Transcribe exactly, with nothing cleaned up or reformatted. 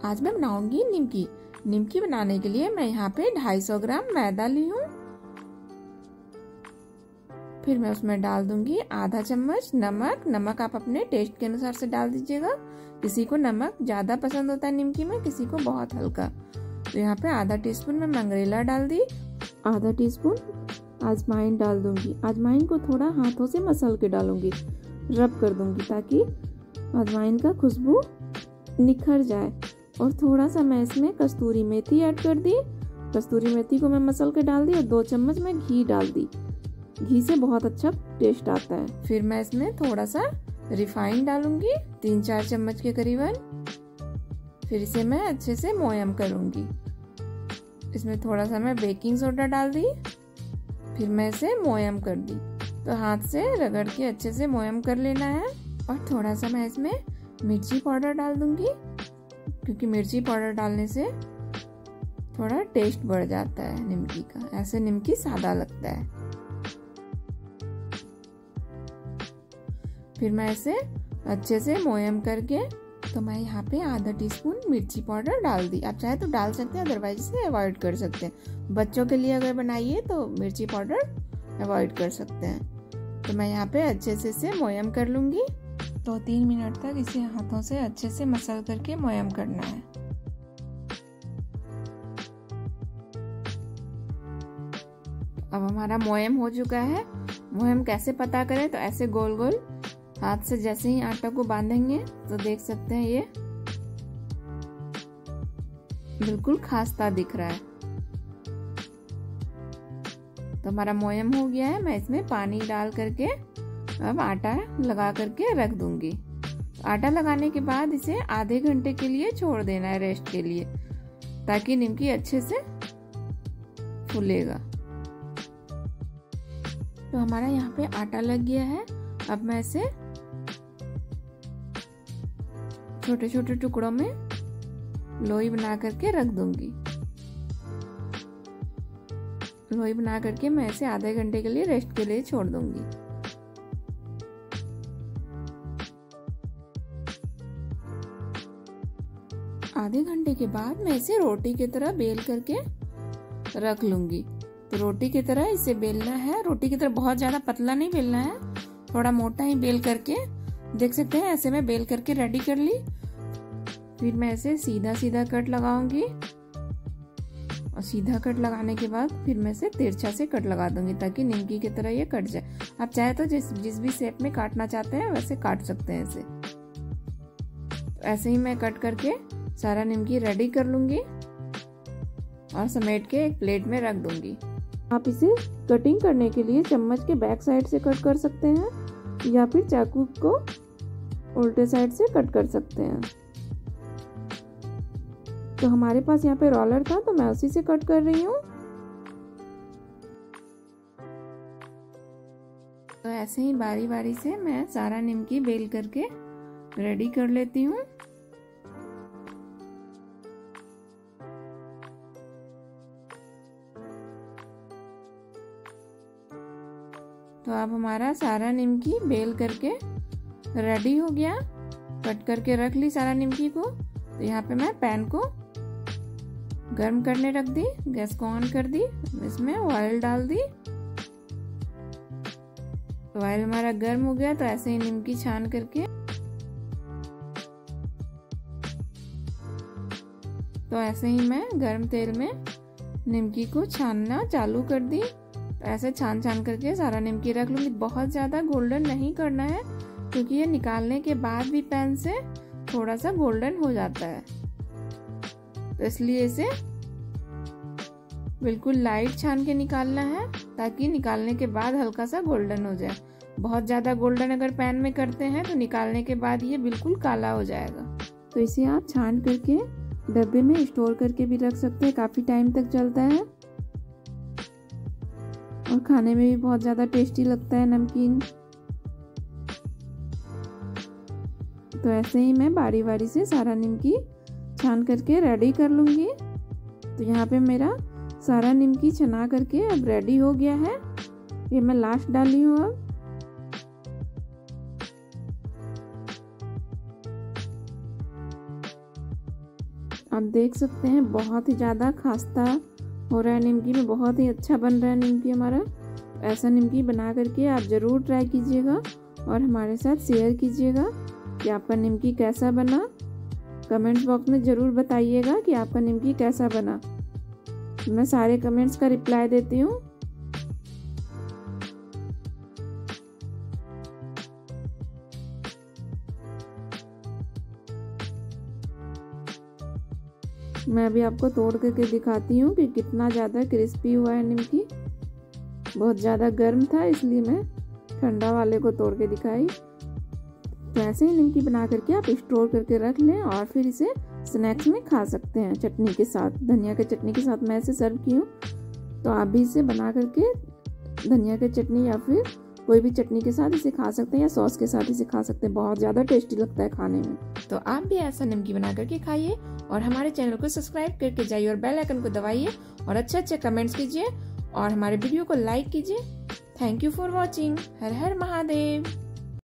आज मैं बनाऊंगी निमकी। निमकी बनाने के लिए मैं यहाँ पे ढाई सौ ग्राम मैदा ली हूँ। फिर मैं उसमें डाल दूंगी आधा चम्मच नमक। नमक आप अपने टेस्ट के अनुसार से डाल दीजिएगा। किसी को नमक ज्यादा पसंद होता है निमकी में, किसी को बहुत हल्का। तो यहाँ पे आधा टीस्पून में मंगरेला डाल दी। आधा टीस्पून अजवाइन डाल दूंगी। अजवाइन को थोड़ा हाथों से मसल के डालूंगी, रब कर दूंगी ताकि अजवाइन का खुशबू निखर जाए। और थोड़ा सा मैं इसमें कस्तूरी मेथी ऐड कर दी। कस्तूरी मेथी को मैं मसल के डाल दी और दो चम्मच मैं घी डाल दी। घी से बहुत अच्छा टेस्ट आता है। फिर मैं इसमें थोड़ा सा रिफाइंड डालूंगी, तीन चार चम्मच के करीबन। फिर इसे मैं अच्छे से मोयम करूंगी। इसमें थोड़ा सा मैं बेकिंग सोडा डाल दी। फिर मैं इसे मोयम कर दी। तो हाथ से रगड़ के अच्छे से मोयम कर लेना है। और थोड़ा सा मैं इसमें मिर्ची पाउडर डाल दूंगी, क्योंकि मिर्ची पाउडर डालने से थोड़ा टेस्ट बढ़ जाता है निमकी का। ऐसे निमकी सादा लगता है। फिर मैं इसे अच्छे से मोयम करके, तो मैं यहाँ पे आधा टीस्पून मिर्ची पाउडर डाल दी। आप चाहे तो डाल सकते हैं, अदरवाइज इसे अवॉइड कर सकते हैं। बच्चों के लिए अगर बनाइए तो मिर्ची पाउडर अवॉइड कर सकते हैं। तो मैं यहाँ पे अच्छे से इसे मोयम कर लूंगी। दो तीन मिनट तक इसे हाथों से अच्छे से मसल करके मोयम करना है। अब हमारा मोयम हो चुका है। मोयम कैसे पता करें, तो ऐसे गोल गोल हाथ से जैसे ही आटा को बांधेंगे तो देख सकते हैं ये बिल्कुल खास्ता दिख रहा है। तो हमारा मोयम हो गया है। मैं इसमें पानी डाल करके अब आटा लगा करके रख दूंगी। आटा लगाने के बाद इसे आधे घंटे के लिए छोड़ देना है रेस्ट के लिए, ताकि निमकी अच्छे से फूलेगा। तो हमारा यहाँ पे आटा लग गया है। अब मैं इसे छोटे छोटे टुकड़ों में लोई बना करके रख दूंगी। लोई बना करके मैं इसे आधे घंटे के लिए रेस्ट के लिए छोड़ दूंगी। आधे घंटे के बाद मैं इसे रोटी की तरह बेल करके रख लूंगी। तो रोटी की तरह इसे बेलना है। रोटी की तरह बहुत ज्यादा पतला नहीं बेलना है, थोड़ा मोटा ही बेल करके, देख सकते हैं ऐसे मैं बेल करके रेडी कर ली। फिर मैं इसे सीधा सीधा कट लगाऊंगी। और सीधा कट लगाने के बाद फिर मैं इसे तिरछा से कट लगा दूंगी, ताकि निमकी की तरह ये कट जाए। आप चाहे तो जिस जिस भी शेप में काटना चाहते हैं वैसे काट सकते हैं इसे। तो ऐसे ही मैं कट करके सारा निमकी रेडी कर लूंगी और समेट के एक प्लेट में रख दूंगी। आप इसे कटिंग करने के लिए चम्मच के बैक साइड से कट कर सकते हैं, या फिर चाकू को उल्टे साइड से कट कर सकते हैं। तो हमारे पास यहाँ पे रोलर था, तो मैं उसी से कट कर रही हूँ। तो ऐसे ही बारी बारी से मैं सारा निमकी बेल करके रेडी कर लेती हूँ। तो अब हमारा सारा निमकी बेल करके रेडी हो गया। कट करके रख ली सारा निमकी को। तो यहाँ पे मैं पैन को गर्म करने रख दी, गैस को ऑन कर दी, इसमें ऑयल डाल दी। तो ऑयल हमारा गर्म हो गया। तो ऐसे ही निमकी छान करके, तो ऐसे ही मैं गर्म तेल में निमकी को छानना चालू कर दी। तो ऐसे छान छान करके सारा निमकी रख लूंगी। बहुत ज्यादा गोल्डन नहीं करना है, क्योंकि ये निकालने के बाद भी पैन से थोड़ा सा गोल्डन हो जाता है। तो इसलिए इसे बिल्कुल लाइट छान के निकालना है, ताकि निकालने के बाद हल्का सा गोल्डन हो जाए। बहुत ज्यादा गोल्डन अगर पैन में करते हैं तो निकालने के बाद ये बिल्कुल काला हो जाएगा। तो इसे आप छान करके डब्बे में स्टोर करके भी रख सकते हैं, काफी टाइम तक चलता है और खाने में भी बहुत ज्यादा टेस्टी लगता है नमकीन। तो ऐसे ही मैं बारी बारी से सारा निमकी छान करके रेडी कर लूंगी। तो यहाँ पे मेरा सारा निमकी छना करके अब रेडी हो गया है। ये मैं लास्ट डाली हूँ। अब आप देख सकते हैं बहुत ही ज़्यादा खास्ता हो रहा है निमकी में, बहुत ही अच्छा बन रहा है निमकी हमारा। ऐसा निमकी बना करके आप ज़रूर ट्राई कीजिएगा और हमारे साथ शेयर कीजिएगा कि आपका निमकी कैसा बना। कमेंट्स बॉक्स में ज़रूर बताइएगा कि आपका निमकी कैसा बना। मैं सारे कमेंट्स का रिप्लाई देती हूँ। मैं अभी आपको तोड़ करके दिखाती हूँ कि कितना ज़्यादा क्रिस्पी हुआ है निमकी। बहुत ज़्यादा गर्म था इसलिए मैं ठंडा वाले को तोड़ के दिखाई। तो ऐसे ही निमकी बना करके आप स्टोर करके रख लें और फिर इसे स्नैक्स में खा सकते हैं चटनी के साथ। धनिया के चटनी के साथ मैं इसे सर्व की हूँ, तो आप भी इसे बना करके धनिया के चटनी या फिर कोई भी चटनी के साथ इसे खा सकते हैं या सॉस के साथ इसे खा सकते हैं। बहुत ज़्यादा टेस्टी लगता है खाने में। तो आप भी ऐसा निमकी बना करके खाइए और हमारे चैनल को सब्सक्राइब करके जाइए और बेल आइकन को दबाइए और अच्छे अच्छे कमेंट्स कीजिए और हमारे वीडियो को लाइक कीजिए। Thank you for watching. हर हर महादेव।